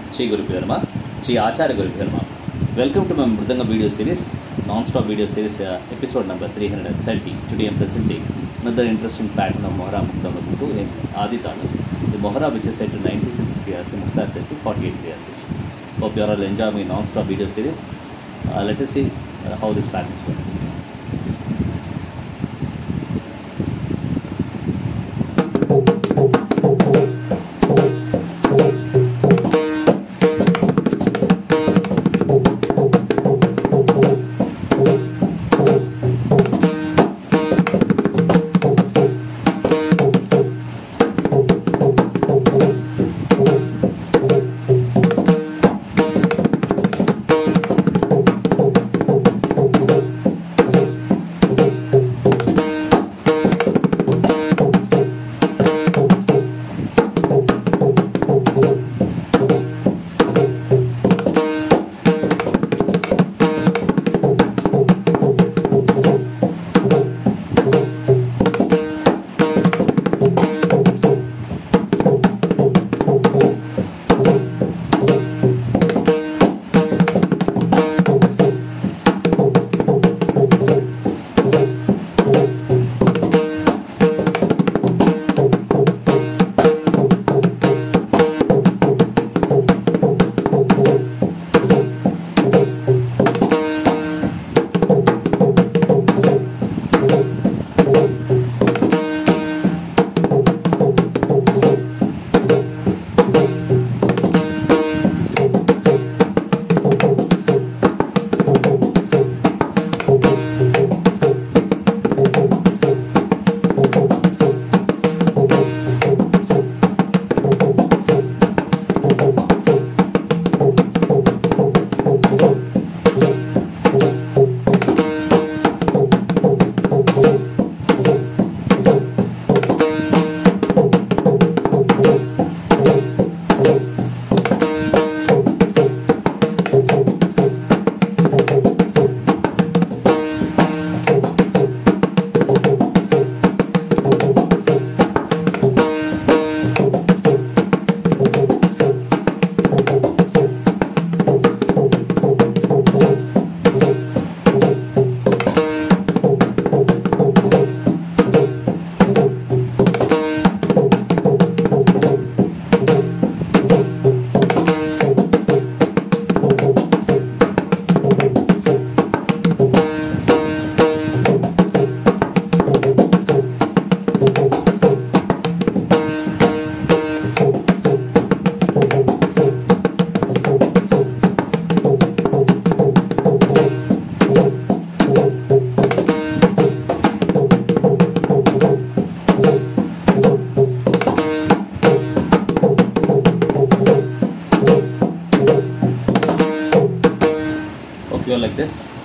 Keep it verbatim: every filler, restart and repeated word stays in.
Sri Gurubhyo Namaha, Sri Acharya Gurubhyo Namaha. Welcome to my mridangam video series, non-stop video series, uh, episode number three hundred thirty. Today I am presenting another interesting pattern of Mohara Mukta Muktu in Adi Talu. The Mohara which is set to ninety-six kriyas and Mukta set to forty-eight kriyas. Hope you all enjoy my non-stop video series. Uh, let us see uh, how this pattern is working. Like this.